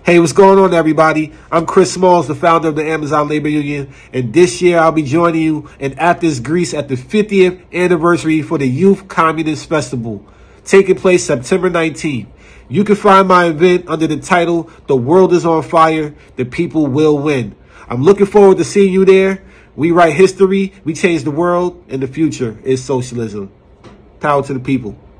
Hey, what's going on, everybody? I'm Chris Smalls, the founder of the Amazon Labor Union, and this year I'll be joining you in Athens, Greece at the 50th anniversary for the Youth Communist Festival, taking place September 19th. You can find my event under the title, The World is on Fire, The People Will Win. I'm looking forward to seeing you there. We write history, we change the world, and the future is socialism. Power to the people.